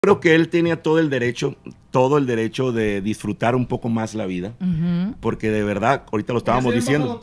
Creo que él tenía todo el derecho de disfrutar un poco más la vida, porque de verdad, ahorita lo estábamos diciendo,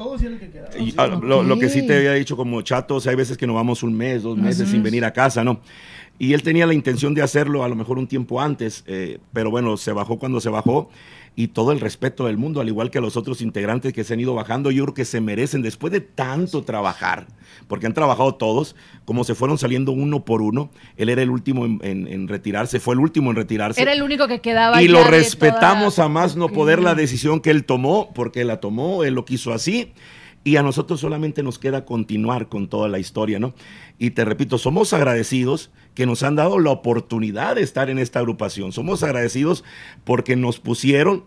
lo que sí te había dicho como Chato, o sea, hay veces que nos vamos un mes, 2 meses sin venir a casa, ¿no? Y él tenía la intención de hacerlo a lo mejor un tiempo antes, pero bueno, se bajó cuando se bajó, y todo el respeto del mundo, al igual que a los otros integrantes que se han ido bajando, yo creo que se merecen, después de tanto trabajar, porque han trabajado todos, como se fueron saliendo uno por uno. Él era el último en retirarse, fue el último en retirarse. Era el único que quedaba. Y lo respetamos a más no poder la decisión que él tomó, porque él la tomó, él lo quiso así. Y a nosotros solamente nos queda continuar con toda la historia, ¿no? Y te repito, somos agradecidos que nos han dado la oportunidad de estar en esta agrupación. Somos agradecidos porque nos pusieron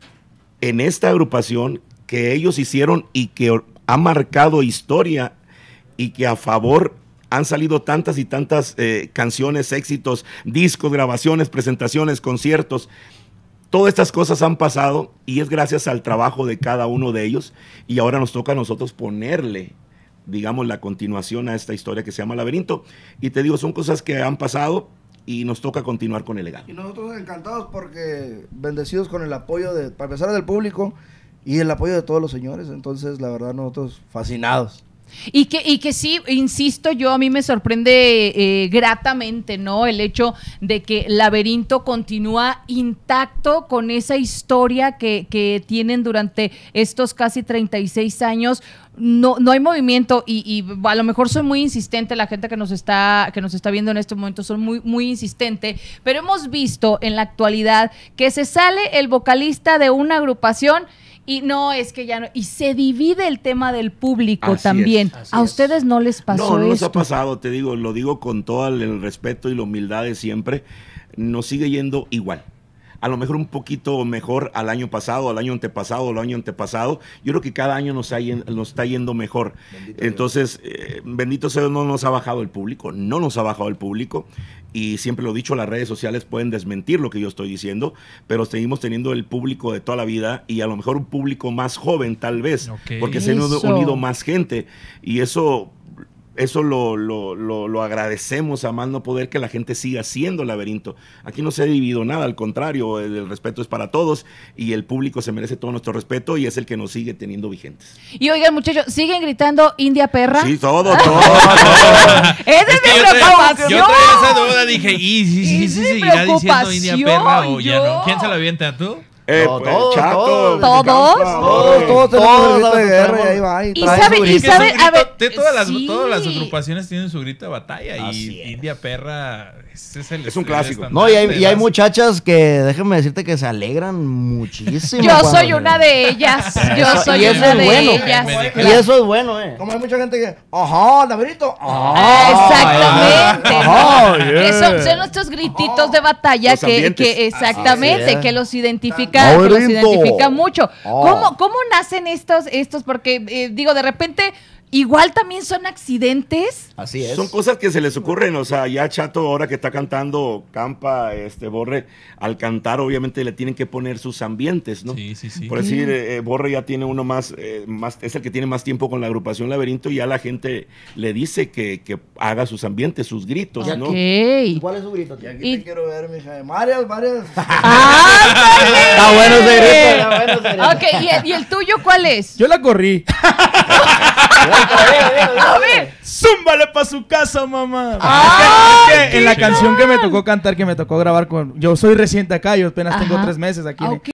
en esta agrupación que ellos hicieron y que ha marcado historia y que a favor han salido tantas y tantas canciones, éxitos, discos, grabaciones, presentaciones, conciertos. Todas estas cosas han pasado y es gracias al trabajo de cada uno de ellos, y ahora nos toca a nosotros ponerle, digamos, la continuación a esta historia que se llama Laberinto. Y te digo, son cosas que han pasado y nos toca continuar con el legado. Y nosotros encantados porque bendecidos con el apoyo, para empezar, del público y el apoyo de todos los señores. Entonces, la verdad, nosotros fascinados. Y que sí, insisto yo, a mí me sorprende gratamente, ¿no? El hecho de que Laberinto continúa intacto con esa historia que tienen durante estos casi 36 años. No hay movimiento y a lo mejor soy muy insistente, la gente que nos está viendo en este momento son muy insistente, pero hemos visto en la actualidad que se sale el vocalista de una agrupación y no, es que ya no, y se divide el tema del público también. ¿A ustedes no les pasó esto? No nos ha pasado, te digo, lo digo con todo el respeto y la humildad de siempre, nos sigue yendo igual. A lo mejor un poquito mejor al año pasado, al año antepasado, al año antepasado. Yo creo que cada año nos está yendo mejor. Bendito Entonces, bendito sea Dios, no nos ha bajado el público, no nos ha bajado el público. Y siempre lo he dicho, las redes sociales pueden desmentir lo que yo estoy diciendo, pero seguimos teniendo el público de toda la vida y a lo mejor un público más joven tal vez, porque se han unido más gente. Y eso lo agradecemos a más no poder, que la gente siga haciendo Laberinto. Aquí no se ha dividido nada, al contrario, el respeto es para todos y el público se merece todo nuestro respeto y es el que nos sigue teniendo vigentes. Y oigan, muchachos, ¿siguen gritando India Perra? Sí, todo. ¡Esa es mi preocupación! Yo traía esa duda, dije, ¿y si seguirá diciendo India Perra o ya no? ¿Quién se la avienta, tú? Todos tenemos de guerra y ahí va. Y sabe, a ver, todas las agrupaciones tienen su grito de batalla y India Perra es un clásico. No, y hay muchachas que, déjame decirte, que se alegran muchísimo. Yo soy una de ellas. Y eso es bueno, Como hay mucha gente que, Laberinto. Exactamente. Son nuestros grititos de batalla que exactamente, que los identifican mucho. ¿Cómo nacen estos? Porque digo, de repente igual también son accidentes. Así es. Son cosas que se les ocurren, o sea, ya Chato ahora que está cantando Campa, Borre, al cantar obviamente le tienen que poner sus ambientes, ¿no? Sí. Por decir, Borre ya tiene uno más, es el que tiene más tiempo con la agrupación Laberinto y ya la gente le dice que haga sus ambientes, sus gritos, ¿no? ¿Cuál es su grito? Aquí te quiero ver, mija. Varias. Está bueno ese grito. Ok, ¿y el tuyo cuál es? Yo la corrí. A ver, ¡zúmbale pa' su casa, mamá! En la canción que me tocó cantar, que me tocó grabar yo soy reciente acá, yo apenas tengo 3 meses aquí.